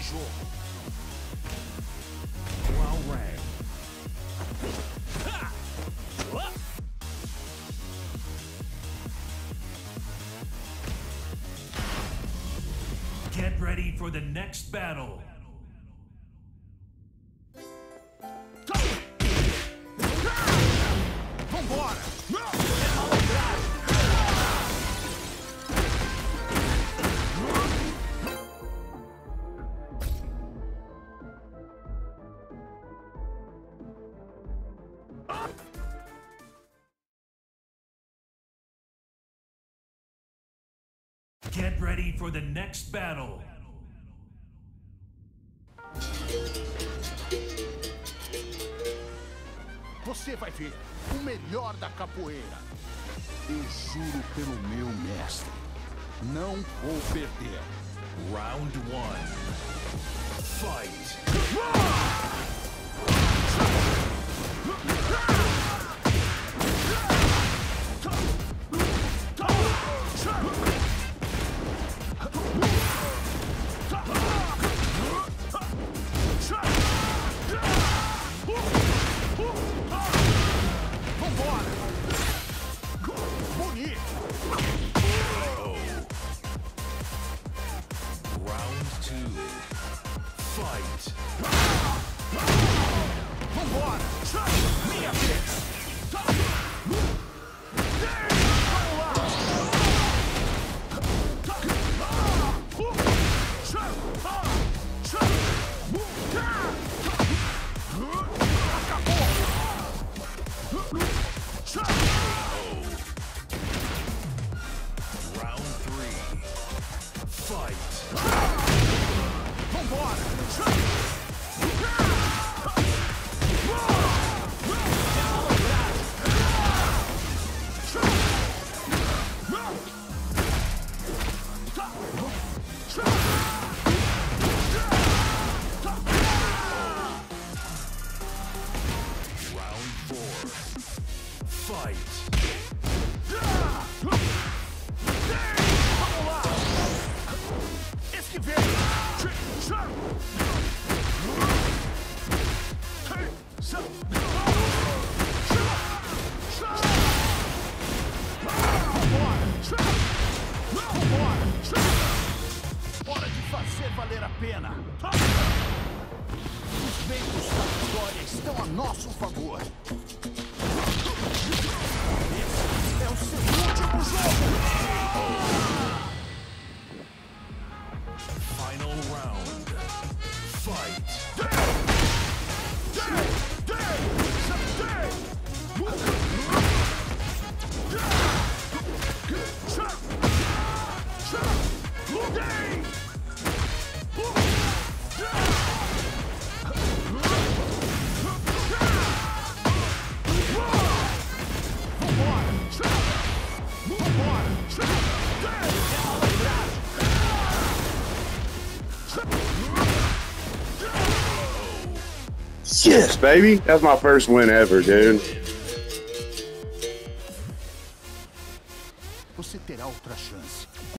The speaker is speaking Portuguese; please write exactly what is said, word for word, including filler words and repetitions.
jogo. Well ran. Get ready for the next battle. Vambora! Get ready for the next battle. Você vai ver o melhor da capoeira. Eu juro pelo meu mestre, não vou perder. Round one. Fight. Round two. Fight. Vambora! Minha vez! Round three. Fight. Vambora! Round four. Fight. Hora de fazer valer a pena. Os ventos da vitória estão a nosso favor. Esse é o seu último jogo. Final round. Fight. Yes, baby. That's my first win ever, dude. Você terá outra chance.